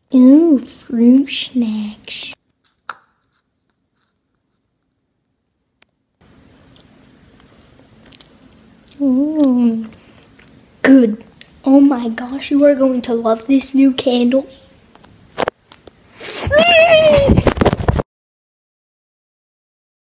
Ooh, fruit snacks. Good. Oh my gosh, you are going to love this new candle.